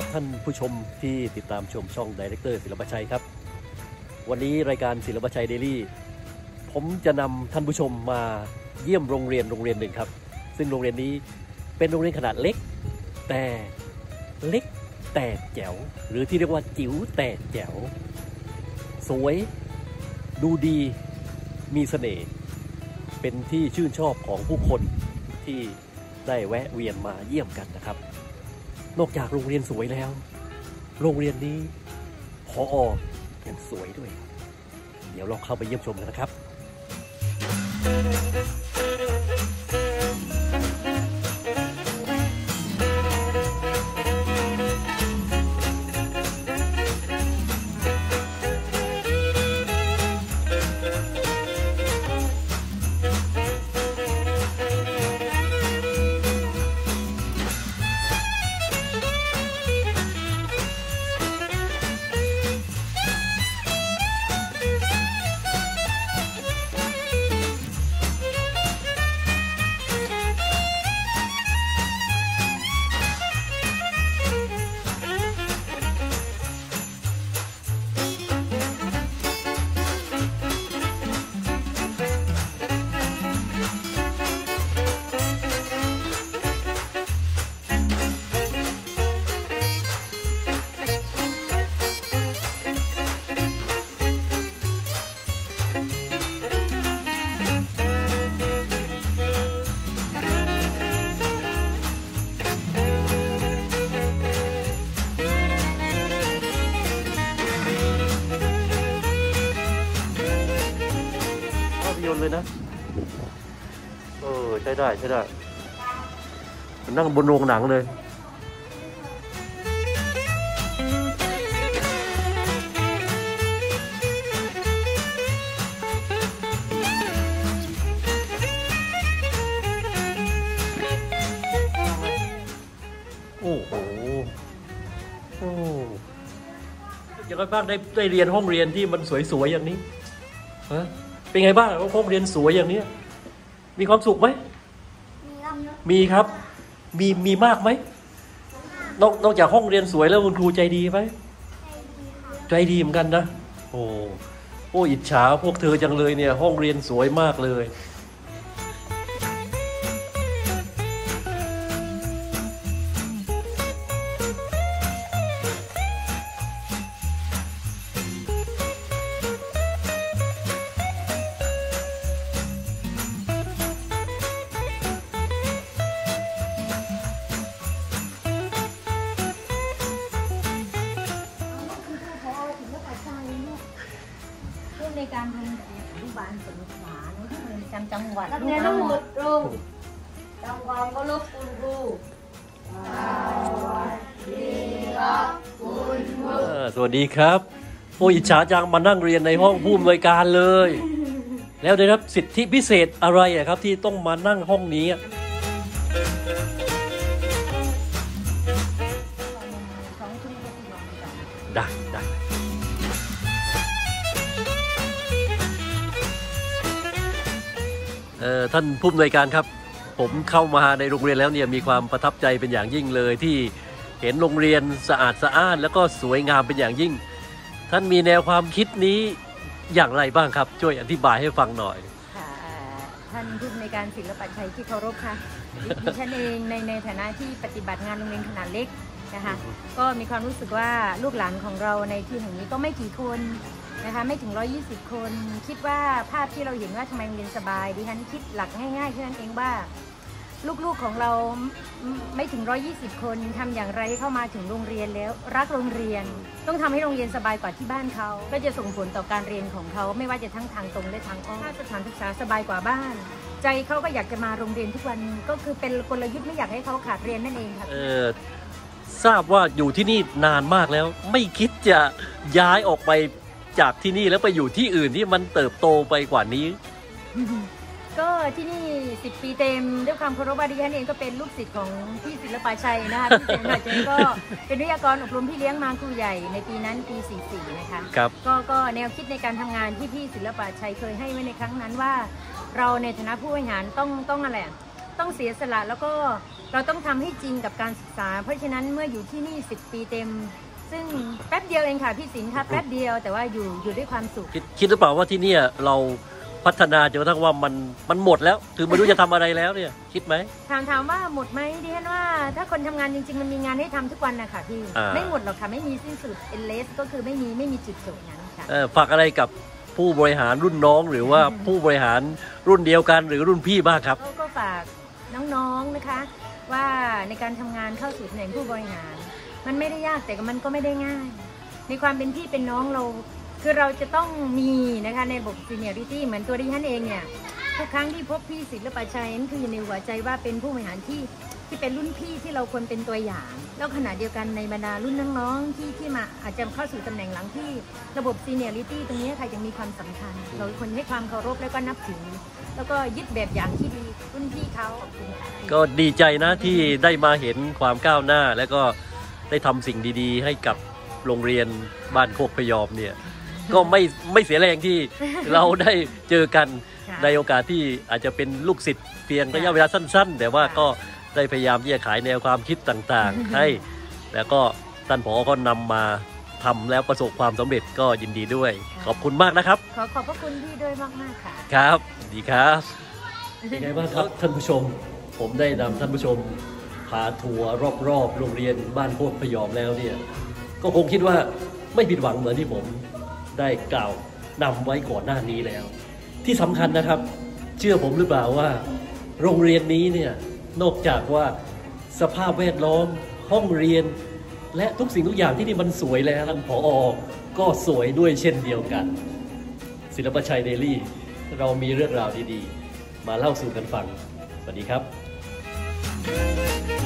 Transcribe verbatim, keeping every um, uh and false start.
ท่านผู้ชมที่ติดตามชมช่องไดเรคเตอร์ศิลปชัยครับวันนี้รายการศิลปชัยเดลี่ผมจะนำท่านผู้ชมมาเยี่ยมโรงเรียนโรงเรียนหนึ่งครับซึ่งโรงเรียนนี้เป็นโรงเรียนขนาดเล็กแต่เล็กแต่แจ๋วหรือที่เรียกว่าจิ๋วแต่แจ๋วสวยดูดีมีเสน่ห์เป็นที่ชื่นชอบของผู้คนที่ได้แวะเวียนมาเยี่ยมกันนะครับนอกจากโรงเรียนสวยแล้วโรงเรียนนี้ผอ.ยังสวยด้วยเดี๋ยวเราเข้าไปเยี่ยมชมกันนะครับเลยนะเออใช้ได้ใช้ได้นั่งบนโรงหนังเลยโอ้โหโอ้ยังไงบ้างได้ได้เรียนห้องเรียนที่มันสวยๆอย่างนี้ฮะเป็นไงบ้างห้องเรียนสวยอย่างนี้มีความสุขไหมมีครับมีมีมากไหมนอกนอกจากห้องเรียนสวยแล้วคุณครูใจดีไหมใจดีเหมือนกันนะโอ้โอ้อิจฉาพวกเธอจังเลยเนี่ยห้องเรียนสวยมากเลยในการทำอนุบาลสงขลาจำจังหวัดนักเรียนทั้งหมดตรงทำความเคารพคุณครูสวัสดีครับคุณครูสวัสดีครับโอ้อิจฉาจังมานั่งเรียนในห้องผู้อำนวยการเลยแล้วได้รับสิทธิพิเศษอะไรครับที่ต้องมานั่งห้องนี้ได้ได้ท่านผู้อำนวยการครับผมเข้ามาในโรงเรียนแล้วเนี่ยมีความประทับใจเป็นอย่างยิ่งเลยที่เห็นโรงเรียนสะอาดสะอ้านแล้วก็สวยงามเป็นอย่างยิ่งท่านมีแนวความคิดนี้อย่างไรบ้างครับช่วยอธิบายให้ฟังหน่อยค่ะท่านผู้อำนวยการศิลปชัยที่เคารพค่ะดิฉันเองในในฐานะที่ปฏิบัติงานโรงเรียนขนาดเล็กนะคะก็มีความรู้สึกว่าลูกหลานของเราในที่แห่งนี้ก็ไม่กี่คนนะคะไม่ถึงหนึ่งร้อยยี่สิบคนคิดว่าภาพที่เราเห็นว่าทำไมโรงเรียนสบายดิฉันคิดหลักง่ายๆแค่นั้นเองว่าลูกๆของเราไม่ถึงหนึ่งร้อยยี่สิบคนทำอย่างไรเข้ามาถึงโรงเรียนแล้วรักโรงเรียนต้องทำให้โรงเรียนสบายกว่าที่บ้านเขาก็จะส่งผลต่อการเรียนของเขาไม่ว่าจะทั้งทางตรงและทางอ้อมถ้าสถานศึกษาสบายกว่าบ้านใจเขาก็อยากจะมาโรงเรียนทุกวันก็คือเป็นกลยุทธ์ไม่อยากให้เขาขาดเรียนนั่นเองค่ะทราบว่าอยู่ที่นี่นานมากแล้วไม่คิดจะย้ายออกไปจากที่นี่แล้วไปอยู่ที่อื่นที่มันเติบโตไปกว่านี้ก็ที่นี่สิบปีเต็มด้วยความเคารพว่าดิฉันเองก็เป็นลูกศิษย์ของพี่ศิลปชัยนะคะพี่ศิลปชัยก็เป็นวิทยากรอบรมพี่เลี้ยงมาครูใหญ่ในปีนั้นปีสี่สิบสี่นะคะครับก็ก็แนวคิดในการทำงานที่พี่ศิลปชัยเคยให้ไว้ในครั้งนั้นว่าเราในฐานะผู้บริหารต้องต้องอะไรต้องเสียสละแล้วก็เราต้องทำให้จริงกับการศึกษา เพราะฉะนั้นเมื่ออยู่ที่นี่สิบปีเต็มซึ่งแป๊บเดียวเองค่ะพี่ศิลป์ค่ะแป๊บเดียวแต่ว่าอยู่อยู่ด้วยความสุขคิดคิดหรือเปล่าว่าที่เนี่ยเราพัฒนาจนกระทั่งว่ามันมันหมดแล้วคือไม่รู้จะทำอะไรแล้วเนี่ยคิดไหมถามถามว่าหมดไหมดิฉันว่าถ้าคนทำงานจริงๆมันมีงานให้ทำทุกวันนะคะพี่ไม่หมดหรอกค่ะไม่มีสิ้นสุด endless ก็คือไม่มีไม่มีจุดจบนั้นค่ะฝากอะไรกับผู้บริหารรุ่นน้องหรือว่าผู้บริหารรุ่นเดียวกันหรือรุ่นพี่บ้างครับก็ฝากน้องๆนะคะว่าในการทำงานเข้าสู่ตำแหน่งผู้บริหารมันไม่ได้ยากแต่มันก็ไม่ได้ง่ายในความเป็นพี่เป็นน้องเราคือเราจะต้องมีนะคะในระบบ seniority เหมือนตัวดิฉันเองเนี่ยทุกครั้งที่พบพี่ศิลปชัยนั่นคือในหัวใจว่าเป็นผู้บริหารที่ที่เป็นรุ่นพี่ที่เราควรเป็นตัวอย่างแล้วขณะเดียวกันในบรรดารุ่นน้องๆที่ที่มาอาจจะเข้าสู่ตำแหน่งหลังที่ระบบ seniority ตรงนี้ค่ะยังมีความสำคัญเราควรให้ความเคารพแล้วก็นับถือแล้วก็ยึดแบบอย่างที่ดีรุ่นพี่เขาก็ดีใจนะที่ได้มาเห็นความก้าวหน้าแล้วก็ได้ทำสิ่งดีๆให้กับโรงเรียนบ้านโคกพยอมเนี่ยก็ไม่ไม่เสียแรงที่เราได้เจอกันในโอกาสที่อาจจะเป็นลูกศิษย์เพียงระยะเวลาสั้นๆแต่ว่าก็ได้พยายามที่จะขายแนวความคิดต่างๆให้แล้วก็ท่านผอก็นำมาทำแล้วประสบความสำเร็จก็ยินดีด้วยขอบคุณมากนะครับขอขอบพระคุณพี่ด้วยมากๆค่ะครับดีครับเป็นไงบ้างครับท่านผู้ชมผมได้นำท่านผู้ชมพาทัวร์รอบๆโรงเรียนบ้านโคกพยอมแล้วเนี่ยก็คงคิดว่าไม่ผิดหวังเหมือนที่ผมได้กล่าวนำไว้ก่อนหน้านี้แล้วที่สำคัญนะครับเชื่อผมหรือเปล่าว่าโรงเรียนนี้เนี่ยนอกจากว่าสภาพแวดล้อมห้องเรียนและทุกสิ่งทุกอย่างที่นี่มันสวยแล้วท่านผอ.ก็สวยด้วยเช่นเดียวกันศิลปชัยเดลี่เรามีเรื่องราวดีๆมาเล่าสู่กันฟังสวัสดีครับ